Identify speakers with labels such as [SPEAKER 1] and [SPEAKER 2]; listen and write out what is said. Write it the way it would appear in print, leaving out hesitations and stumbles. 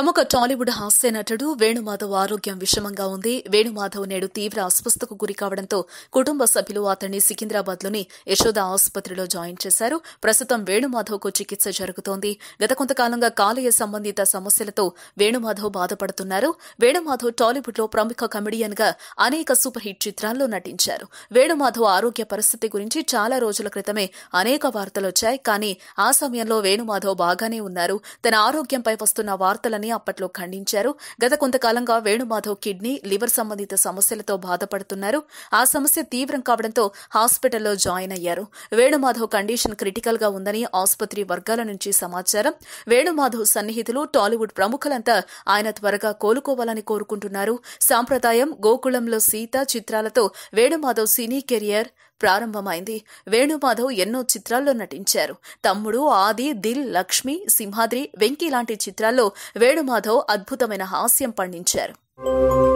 [SPEAKER 1] ప్రముఖ టాలీవుడ్ హాస్య నటుడు వేణుమాధవ్ ఆరోగ్యం విషమంగా ఉంది. వేణుమాధవ్ నేడు తీవ్ర అస్వస్థతకు గురికావడంతో కుటుంబ సభ్యులు అతన్ని సికింద్రాబాద్లోని యశోద ఆసుపత్రిలో జాయిన్ చేశారు. ప్రస్తుతం వేణుమాధవ్కు చికిత్స జరుగుతోంది. గత కొంతకాలంగా కాలేయ సంబంధిత సమస్యలతో వేణుమాధవ్ బాధపడుతున్నారు. వేణుమాధవ్ టాలీవుడ్లో ప్రముఖ కమెడియన్గా అనేక సూపర్ హిట్ చిత్రాల్లో నటించారు. వేణుమాధవ్ ఆరోగ్య పరిస్థితి గురించి చాలా రోజుల క్రితమే అనేక వార్తలొచ్చాయి. కానీ ఆ సమయంలో వేణుమాధవ్ బాగానే ఉన్నారు. తన ఆరోగ్యంపై వస్తున్న వార్తలను అప్పట్లో ఖండించారు. గత కొంతకాలంగా వేణుమాధవ్ కిడ్నీ, లివర్ సంబంధిత సమస్యలతో బాధపడుతున్నారు. ఆ సమస్య తీవ్రం కావడంతో హాస్పిటల్లో జాయిన్ అయ్యారు. వేణుమాధవ్ కండిషన్ క్రిటికల్ గా ఉందని ఆసుపత్రి వర్గాల నుంచి సమాచారం. వేణుమాధవ్ సన్నిహితులు, టాలీవుడ్ ప్రముఖులంతా ఆయన త్వరగా కోలుకోవాలని కోరుకుంటున్నారు. సాంప్రదాయం, గోకులంలో సీత చిత్రాలతో వేణుమాధవ్ సినీ కెరియర్ ప్రారంభమైంది. వేణుమాధవ్ ఎన్నో చిత్రాల్లో నటించారు. తమ్ముడు, ఆది, దిల్, లక్ష్మి, సింహాద్రి, వెంకీ లాంటి చిత్రాల్లో వేణుమాధవ్ అద్భుతమైన హాస్యం పండించారు.